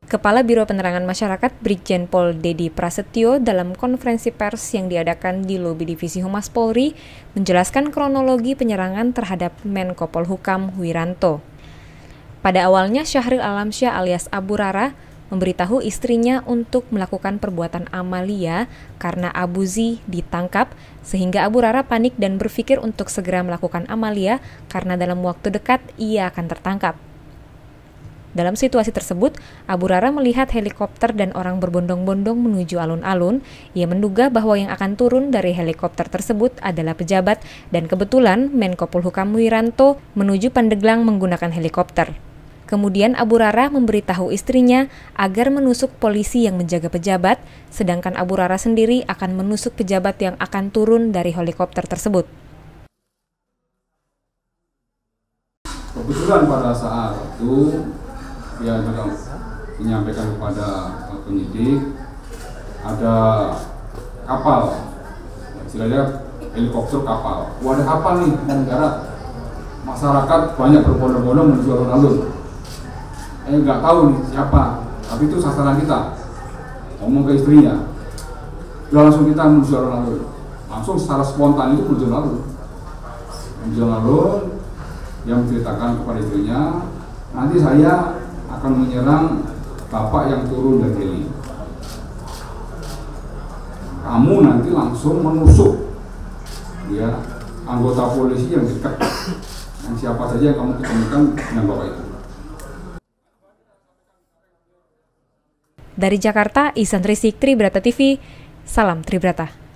Kepala Biro Penerangan Masyarakat Brigjen Pol Dedi Prasetyo dalam konferensi pers yang diadakan di lobi Divisi Humas Polri menjelaskan kronologi penyerangan terhadap Menko Polhukam Wiranto. Pada awalnya Syahril Alamsyah alias Abu Rara memberitahu istrinya untuk melakukan perbuatan amalia karena Abu Zi ditangkap, sehingga Abu Rara panik dan berpikir untuk segera melakukan amalia karena dalam waktu dekat ia akan tertangkap. Dalam situasi tersebut, Abu Rara melihat helikopter dan orang berbondong-bondong menuju alun-alun. Ia menduga bahwa yang akan turun dari helikopter tersebut adalah pejabat, dan kebetulan Menko Polhukam Wiranto menuju Pandeglang menggunakan helikopter. Kemudian Abu Rara memberitahu istrinya agar menusuk polisi yang menjaga pejabat, sedangkan Abu Rara sendiri akan menusuk pejabat yang akan turun dari helikopter tersebut. Kebetulan pada saat itu dia juga menyampaikan kepada penyidik ada kapal, istilahnya helikopter kapal. Ada kapal nih negara, masyarakat banyak berbondong-bondong menuju alun-alun. Nggak tahu nih siapa, tapi itu sasaran kita. Ngomong ke istrinya, udah langsung kita menuju alun-alun. Langsung secara spontan itu menuju alun-alun. Menuju alun-alun, yang menceritakan kepada istrinya, nanti saya akan menyerang bapak yang turun dari heli. Kamu nanti langsung menusuk ya anggota polisi yang dekat, yang siapa saja yang kamu ketemukan dengan bapak itu. Dari Jakarta, Ihsan Rizky, Tribrata TV, salam Tribrata.